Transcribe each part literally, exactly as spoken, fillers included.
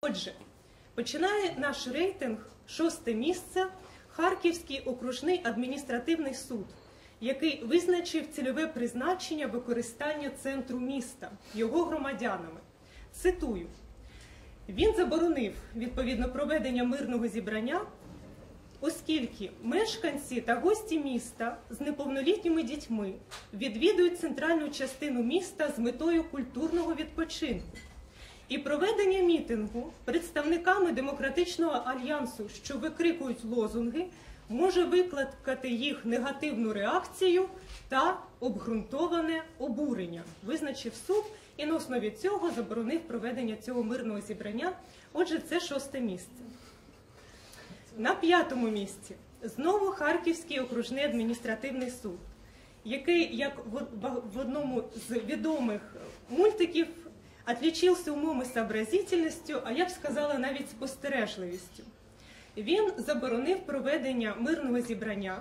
Отже, починає наш рейтинг шосте місце Харківський окружний адміністративний суд, який визначив цільове призначення використання центру міста його громадянами. Цитую. Він заборонив, відповідно, проведення мирного зібрання, оскільки мешканці та гості міста з неповнолітніми дітьми відвідують центральну частину міста з метою культурного відпочинку. І проведення мітингу представниками Демократичного альянсу, що викрикують лозунги, може викликати їх негативну реакцію та обґрунтоване обурення, визначив суд, і на основі цього заборонив проведення цього мирного зібрання. Отже, це шосте місце. На п'ятому місці знову Харківський окружний адміністративний суд, який, як в одному з відомих мультиків, отличився умом і сообразительністю, а я б сказала навіть спостережливістю. Він заборонив проведення мирного зібрання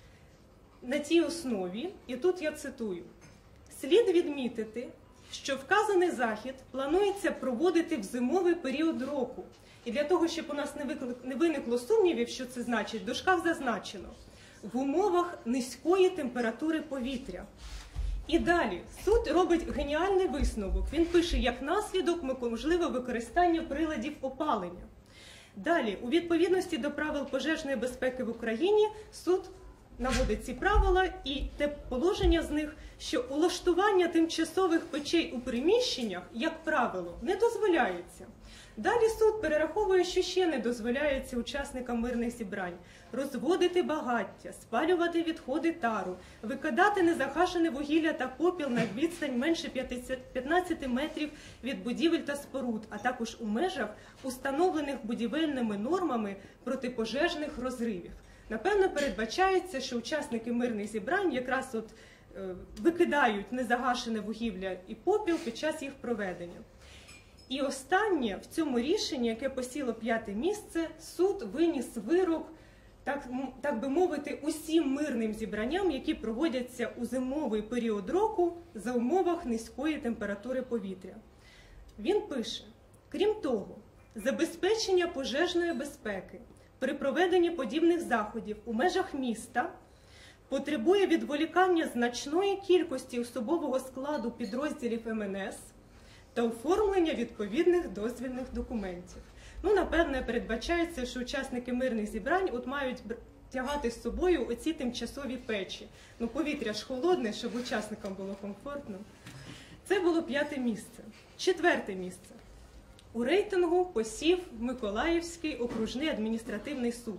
на тій основі, і тут я цитую, «Слід відмітити, що вказаний захід планується проводити в зимовий період року». І для того, щоб у нас не виникло сумнівів, що це значить, в дужках зазначено «в умовах низької температури повітря». І далі суд робить геніальний висновок. Він пише, як наслідок можливе використання приладів опалення. Далі, у відповідності до правил пожежної безпеки в Україні, суд наводить ці правила і те положення з них, що улаштування тимчасових печей у приміщеннях, як правило, не дозволяється. Далі суд перераховує, що ще не дозволяється учасникам мирних зібрань: розводити багаття, спалювати відходи тару, викидати незагашене вугілля та попіл на відстань менше п'ятнадцяти метрів від будівель та споруд, а також у межах, установлених будівельними нормами протипожежних розривів. Напевно, передбачається, що учасники мирних зібрань якраз от е, викидають незагашене вугілля і попіл під час їх проведення. І останнє в цьому рішенні, яке посіло п'яте місце, суд виніс вирок, так, так би мовити, усім мирним зібранням, які проводяться у зимовий період року за умовах низької температури повітря. Він пише, крім того, забезпечення пожежної безпеки при проведенні подібних заходів у межах міста потребує відволікання значної кількості особового складу підрозділів ем ен ес та оформлення відповідних дозвільних документів. Ну, напевне, передбачається, що учасники мирних зібрань от мають тягати з собою оці тимчасові печі. Ну, повітря ж холодне, щоб учасникам було комфортно. Це було п'яте місце. Четверте місце. У рейтингу посів Миколаївський окружний адміністративний суд.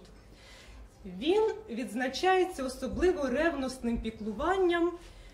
Він відзначається особливо ревностним піклуванням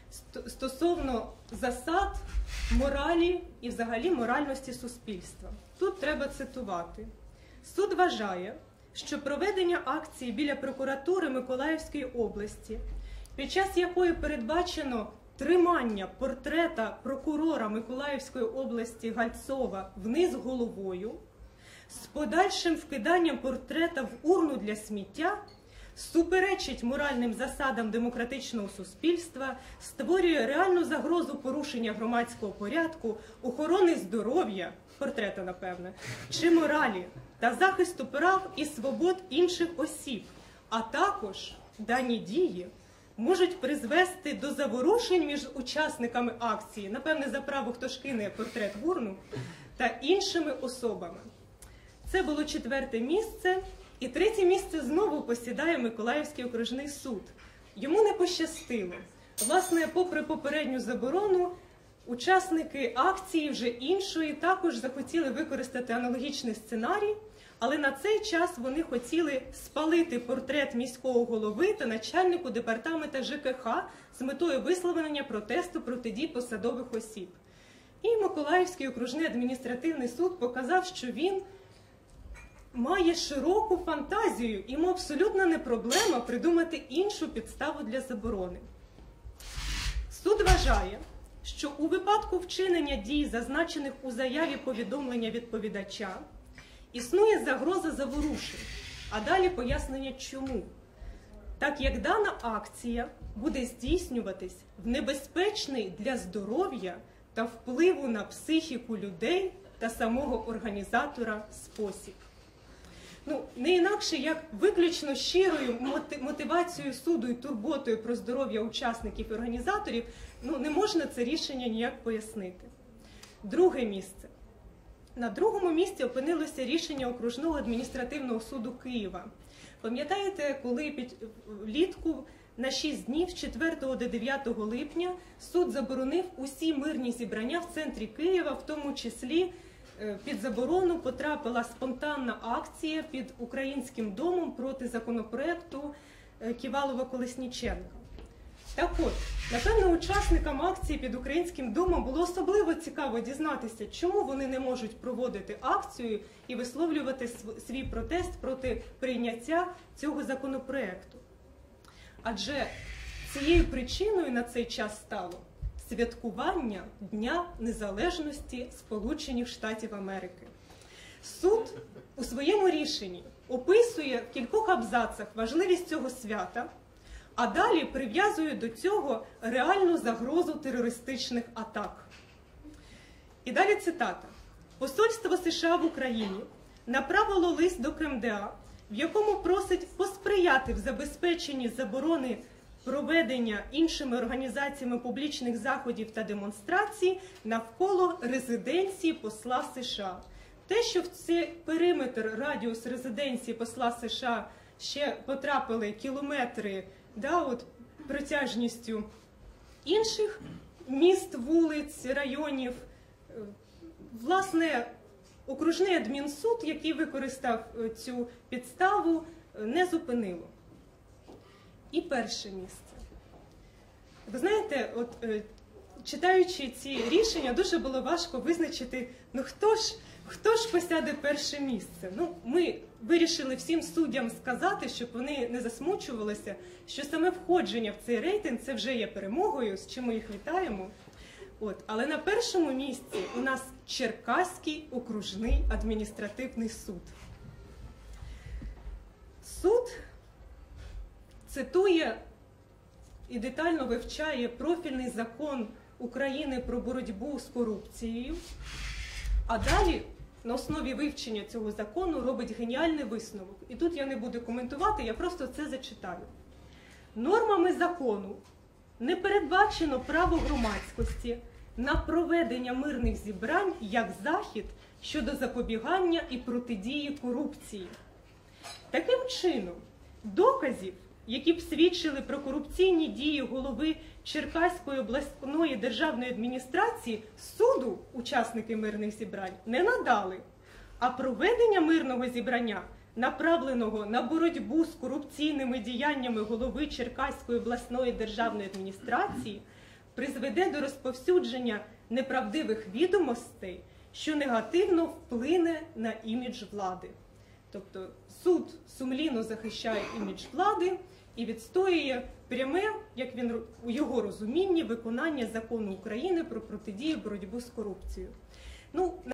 стосовно засад, моралі і взагалі моральності суспільства. Тут треба цитувати. Суд вважає, що проведення акції біля прокуратури Миколаївської області, під час якої передбачено тримання портрета прокурора Миколаївської області Гальцова вниз головою, з подальшим вкиданням портрета в урну для сміття, суперечить моральним засадам демократичного суспільства, створює реальну загрозу порушення громадського порядку, охорони здоров'я, портрета, напевне, чи моралі та захисту прав і свобод інших осіб, а також дані дії можуть призвести до заворушень між учасниками акції, напевне, за право хто ж кине портрет в урну, та іншими особами. Це було четверте місце. І третє місце знову посідає Миколаївський окружний суд. Йому не пощастило. Власне, попри попередню заборону, учасники акції вже іншої також захотіли використати аналогічний сценарій, але на цей час вони хотіли спалити портрет міського голови та начальнику департаменту же ке ха з метою висловлення протесту проти дій посадових осіб. І Миколаївський окружний адміністративний суд показав, що він має широку фантазію, йому абсолютно не проблема придумати іншу підставу для заборони. Суд вважає, що у випадку вчинення дій, зазначених у заяві повідомлення відповідача, існує загроза заворушень, а далі пояснення чому. Так як дана акція буде здійснюватись в небезпечний для здоров'я та впливу на психіку людей та самого організатора спосіб. Ну, не інакше, як виключно щирою мотивацією суду і турботою про здоров'я учасників і організаторів, ну, не можна це рішення ніяк пояснити. Друге місце. На другому місці опинилося рішення Окружного адміністративного суду Києва. Пам'ятаєте, коли під влітку на шість днів з четвертого до дев'ятого липня суд заборонив усі мирні зібрання в центрі Києва, в тому числі під заборону потрапила спонтанна акція під Українським домом проти законопроекту Ківалова-Колесніченка. Так от, напевно, учасникам акції під Українським домом було особливо цікаво дізнатися, чому вони не можуть проводити акцію і висловлювати свій протест проти прийняття цього законопроекту. Адже цією причиною на цей час стало святкування Дня Незалежності Сполучених Штатів Америки. Суд у своєму рішенні описує в кількох абзацах важливість цього свята, а далі прив'язує до цього реальну загрозу терористичних атак. І далі цитата. «Посольство США в Україні направило лист до КМДА, в якому просить посприяти в забезпеченні заборони проведення іншими організаціями публічних заходів та демонстрацій навколо резиденції посла США». Те, що в цей периметр, радіус резиденції посла США ще потрапили кілометри, да, от, протяжністю інших міст, вулиць, районів, власне, окружний адмінсуд, який використав цю підставу, не зупинило. І перше місце. Ви знаєте, от, читаючи ці рішення, дуже було важко визначити, ну хто ж, хто ж посяде перше місце. Ну, ми вирішили всім суддям сказати, щоб вони не засмучувалися, що саме входження в цей рейтинг – це вже є перемогою, з чим ми їх вітаємо. От. Але на першому місці у нас Черкаський окружний адміністративний суд. Суд цитує і детально вивчає профільний закон України про боротьбу з корупцією, а далі на основі вивчення цього закону робить геніальний висновок. І тут я не буду коментувати, я просто це зачитаю. Нормами закону не передбачено право громадськості на проведення мирних зібрань як захід щодо запобігання і протидії корупції. Таким чином, доказів, які б свідчили про корупційні дії голови Черкаської обласної державної адміністрації, суду учасники мирних зібрань не надали, а проведення мирного зібрання, направленого на боротьбу з корупційними діяннями голови Черкаської обласної державної адміністрації, призведе до розповсюдження неправдивих відомостей, що негативно вплине на імідж влади. Тобто суд сумлінно захищає імідж влади і відстоює пряме, як він у його розумінні, виконання закону України про протидію боротьбу з корупцією. Ну,